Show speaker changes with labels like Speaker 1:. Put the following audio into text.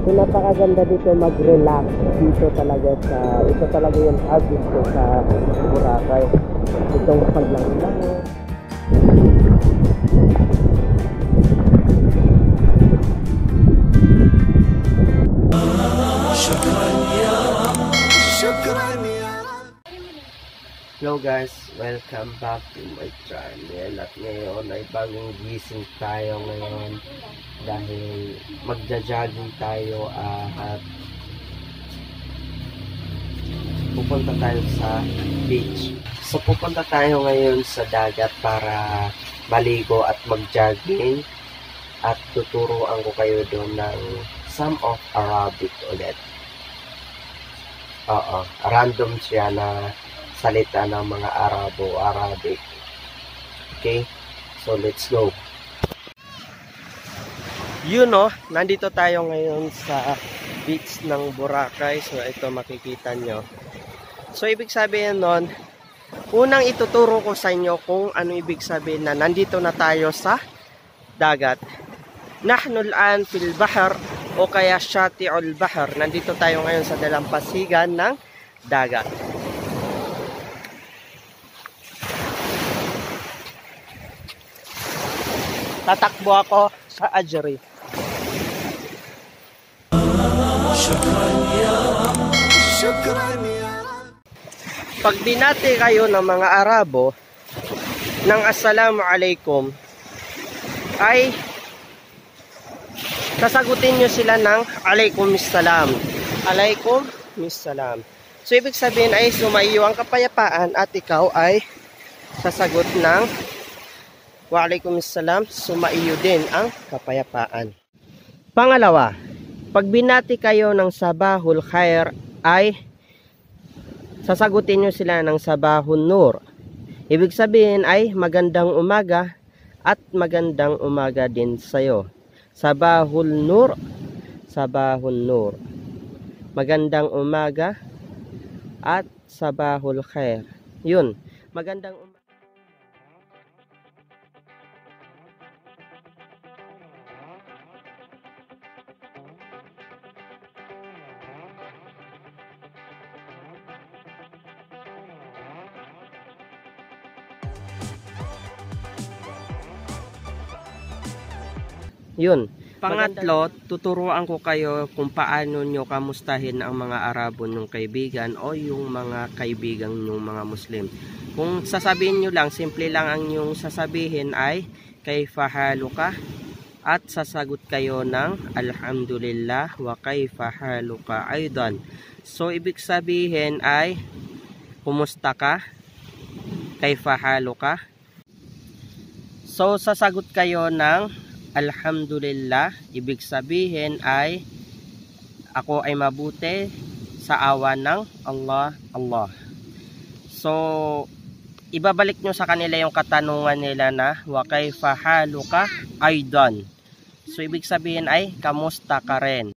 Speaker 1: So napakaganda dito mag-relax dito talaga sa, ito talaga yung habit ko sa Boracay. Itong paglango-lango. Hello guys, welcome back to my channel. At ngayon ay bagong gising tayo ngayon dahil magja-jogging tayo at pupunta tayo sa beach. So pupunta tayo ngayon sa dagat para maligo at mag-jogging at tuturuan ko kayo doon ng some of Arabic ulit. Random siya na salita ng mga Arabic. Okay? So, let's go. Nandito tayo ngayon sa beach ng Boracay. So, ito makikita nyo. So, ibig sabihin nun, unang ituturo ko sa inyo kung ano ibig sabihin na nandito na tayo sa dagat. Nahnu al-an fil bahr o kaya Shati'ul Bahr. Nandito tayo ngayon sa dalampasigan ng dagat. Tatakbo ako sa Ajri. Pag binati kayo ng mga Arabo ng Assalamu alaikum, ay sasagutin nyo sila ng alaikumissalam. Alaikumissalam. So ibig sabihin ay sumaiyo ang kapayapaan at ikaw ay sasagot ng Waalaikumsalam, sumaiyo din ang kapayapaan. Pangalawa, pag binati kayo ng sabahul khair ay sasagutin nyo sila ng sabahun nur. Ibig sabihin ay magandang umaga at magandang umaga din sa'yo. Sabahul nur, sabahun nur. Magandang umaga at sabahul khair. Yun, magandang umaga. Yun. Pangatlo, tuturuan ko kayo kung paano nyo kamustahin ang mga Arabo nyong kaibigan o yung mga kaibigan nyong mga Muslim. Kung sasabihin nyo lang, simple lang ang yung sasabihin ay kaifa haluka at sasagot kayo ng alhamdulillah wa kaifa haluka aidan. So ibig sabihin ay kumusta ka? Kaifa haluka? So sasagot kayo ng alhamdulillah, ibig sabihin ay ako ay mabuti sa awa ng Allah. So, ibabalik nyo sa kanila yung katanungan nila na wa kaifa haluka aidan. So, ibig sabihin ay kamusta ka rin.